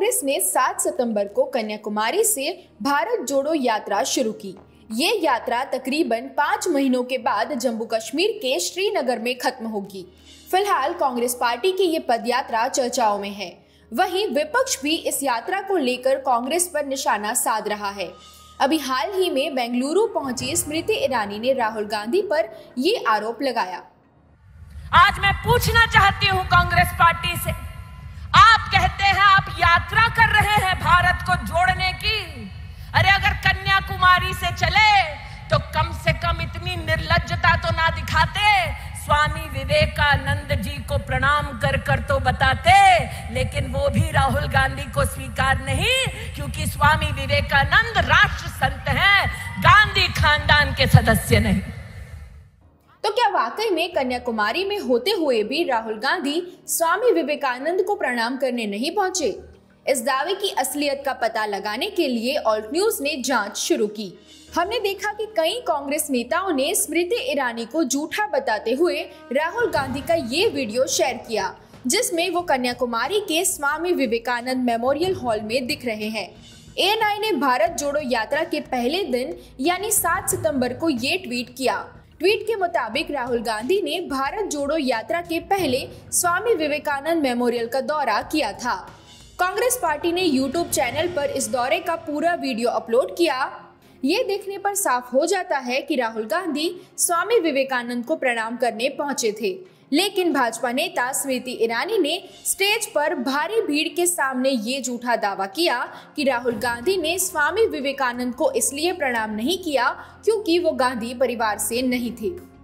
कांग्रेस ने 7 सितंबर को कन्याकुमारी से भारत जोड़ो यात्रा शुरू की। ये यात्रा तकरीबन 5 महीनों के बाद जम्मू कश्मीर के श्रीनगर में खत्म होगी। फिलहाल कांग्रेस पार्टी की ये पदयात्रा चर्चाओं में है। वहीं विपक्ष भी इस यात्रा को लेकर कांग्रेस पर निशाना साध रहा है। अभी हाल ही में बेंगलुरु पहुंची स्मृति ईरानी ने राहुल गांधी पर ये आरोप लगाया। आज मैं पूछना चाहती हूं कांग्रेस पार्टी से, आप कहते हैं आप यात्रा कर रहे हैं भारत को जोड़ने की। अरे अगर कन्याकुमारी से चले तो कम से कम इतनी निर्लज्जता तो ना दिखाते, स्वामी विवेकानंद जी को प्रणाम कर कर तो बताते। लेकिन वो भी राहुल गांधी को स्वीकार नहीं, क्योंकि स्वामी विवेकानंद राष्ट्र संत हैं, गांधी खानदान के सदस्य नहीं। तो क्या वाकई में कन्याकुमारी में होते हुए भी राहुल गांधी स्वामी विवेकानंद को प्रणाम करने नहीं पहुंचे? इस दावे की असलियत का पता लगाने के लिए ऑल्ट न्यूज ने जांच शुरू की। हमने देखा कि कई कांग्रेस नेताओं ने स्मृति ईरानी को झूठा बताते हुए राहुल गांधी का ये वीडियो शेयर किया, जिसमें वो कन्याकुमारी के स्वामी विवेकानंद मेमोरियल हॉल में दिख रहे हैं। ANI ने भारत जोड़ो यात्रा के पहले दिन यानी 7 सितंबर को ये ट्वीट किया। ट्वीट के मुताबिक राहुल गांधी ने भारत जोड़ो यात्रा के पहले स्वामी विवेकानंद मेमोरियल का दौरा किया था। कांग्रेस पार्टी ने YouTube चैनल पर इस दौरे का पूरा वीडियो अपलोड किया। ये देखने पर साफ हो जाता है कि राहुल गांधी स्वामी विवेकानंद को प्रणाम करने पहुंचे थे, लेकिन भाजपा नेता स्मृति ईरानी ने स्टेज पर भारी भीड़ के सामने ये झूठा दावा किया कि राहुल गांधी ने स्वामी विवेकानंद को इसलिए प्रणाम नहीं किया क्योंकि वो गांधी परिवार से नहीं थे।